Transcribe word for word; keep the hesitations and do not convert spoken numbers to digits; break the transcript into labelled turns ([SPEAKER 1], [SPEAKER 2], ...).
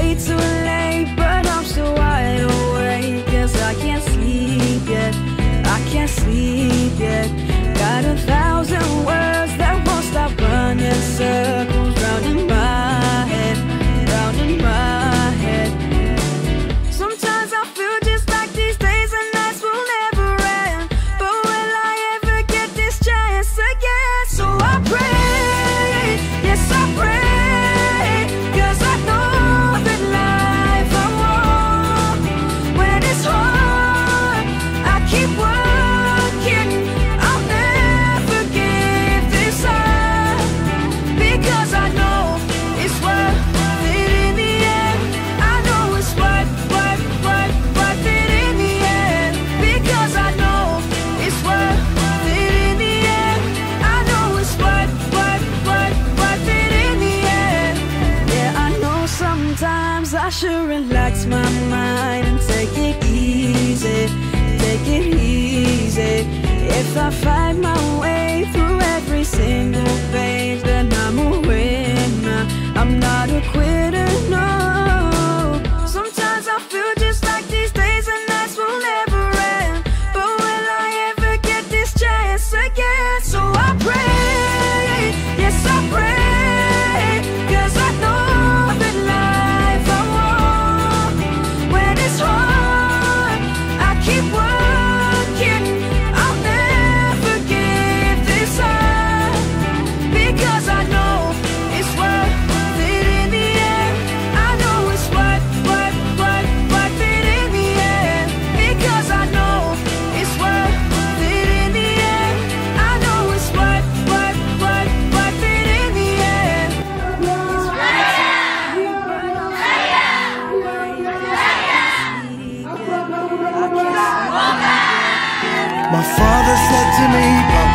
[SPEAKER 1] be too late, but I'm still wide awake, 'cause I can't sleep yet, I can't sleep yet. Got a thousand words that won't stop running circles round in my head, round in my head. Sometimes I feel just like these days and nights will never end, but will I ever get this chance again? So I pray, yes I pray, 'cause I know that life I want. When it's hard, I keep working, I'll never give this up, because I know it's worth it in the end. I know it's worth, worth, worth, worth it in the end, because I know it's worth it in the end. I know it's worth, worth, worth, worth it in the end. Yeah, I know sometimes I should relax my mind and take it easy, take it easy. If I fight my way through every single page, then I'm a winner, I'm not a quitter, no. Sometimes I feel just like these days and nights will never end, but will I ever get this chance again? So I pray, yes I pray, 'cause I know that life I want. When it's hard, I keep working, I'll never give this up, because I know it's worth it in the end. I know it's worth, worth, worth, worth it in the end, because I know it's worth it in the end. I know it's worth, worth, worth, worth it in the end.
[SPEAKER 2] My father said to me,